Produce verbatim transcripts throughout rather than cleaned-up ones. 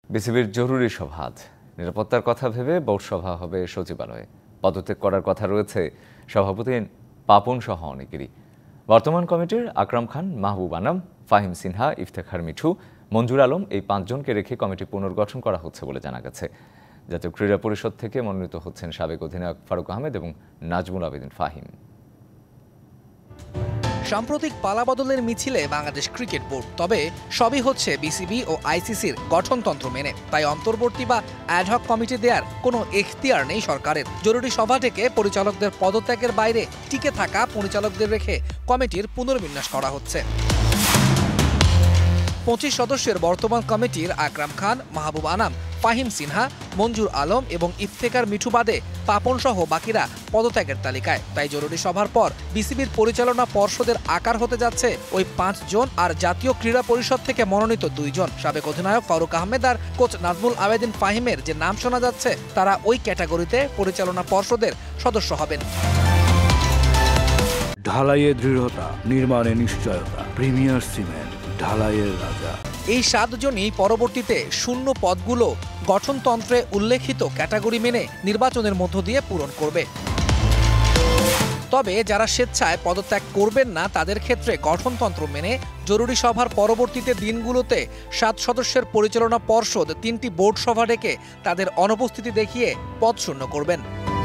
বিসিবির জরুরি সভা আজ। নিরাপত্তার কথা ভেবে বোর্ড সভা হবে সচিবালয়ে। পদত্যাগ করার কথা রয়েছে সভাপতি পাপন সহ অনেকেরই। বর্তমান কমিটির আকরাম খান, মাহবুব আনাম, ফাহিম সিনহা, ইফতেখার মিঠু, মঞ্জুর আলম এই পাঁচজনকে রেখে কমিটি পুনর্গঠন করা হচ্ছে বলে জানা গেছে। জাতীয় ক্রীড়া পরিষদ থেকে মনোনীত হচ্ছেন সাবেক অধিনায়ক ফারুক আহমেদ এবং নাজমুল আবেদিন ফাহিম। সাম্প্রতিক পালাবদলের মিছিলে বাংলাদেশ ক্রিকেট বোর্ড, তবে সবই হচ্ছে বিসিবি ও আইসিসির গঠনতন্ত্র মেনে। তাই অন্তর্বর্তী বা অ্যাডহক কমিটি দেওয়ার কোনো এখতিয়ার নেই সরকারের। জরুরি সভা থেকে পরিচালকদের পদত্যাগের বাইরে টিকে থাকা পরিচালকদের রেখে কমিটির পুনর্বিন্যাস করা হচ্ছে। পঁচিশ সদস্যের বর্তমান কমিটির আকরাম খান, মাহবুব আনাম, ফাহিম সিনহা, মঞ্জুর আলম এবং ইফতেখার মিঠু বাদে পাপন সহ বাকিরা পদত্যাগের তালিকায়। তাই জরুরি সভার পর বিসিবির পরিচালনা পর্ষদের আকার হতে যাচ্ছে ওই পাঁচ জন আর জাতীয় ক্রীড়া পরিষদ থেকে মনোনীত দুইজন। সাবেক অধিনায়ক ফারুক আহমেদ আর কোচ নাজমুল আবেদিন ফাহিমের যে নাম শোনা যাচ্ছে তারা ওই ক্যাটাগরিতে পরিচালনা পর্ষদের সদস্য হবেন। ঢালাইয়ে দৃঢ়তা, নির্মাণে নিশ্চয়তা, প্রিমিয়ার সিমেন্ট, ঢালাইয়ের রাজা। এই সাতজনই পরবর্তীতে শূন্য পদগুলো গঠনতন্ত্রে উল্লেখিত ক্যাটাগরি মেনে নির্বাচনের মধ্য দিয়ে পূরণ করবে। তবে যারা স্বেচ্ছায় পদত্যাগ করবেন না তাদের ক্ষেত্রে গঠনতন্ত্র মেনে জরুরি সভার পরবর্তীতে দিনগুলোতে সাত সদস্যের পরিচালনা পর্ষদ তিনটি বোর্ড সভা ডেকে তাদের অনুপস্থিতি দেখিয়ে পদ শূন্য করবেন।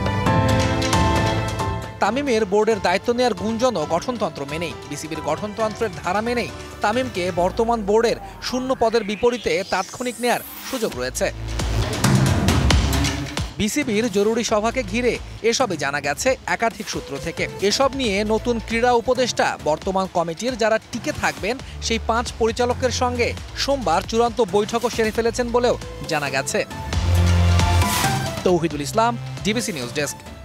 তামিমের বোর্ডের দায়িত্ব নেওয়ার গুঞ্জনও গঠনতন্ত্র মেনেই। বিসিবির গঠনতন্ত্রের ধারা মেনেই তামিমকে বর্তমান বোর্ডের শূন্য পদের বিপরীতে তাৎক্ষণিক নেয়ার সুযোগ রয়েছে। বিসিবির জরুরি সভাকে ঘিরে এসবই জানা গেছে একাধিক সূত্র থেকে। এসব নিয়ে নতুন ক্রীড়া উপদেষ্টা বর্তমান কমিটির যারা টিকে থাকবেন সেই পাঁচ পরিচালকের সঙ্গে সোমবার চূড়ান্ত বৈঠকও সেরে ফেলেছেন বলেও জানা গেছে। Tauhidul Islam, DBC news desk.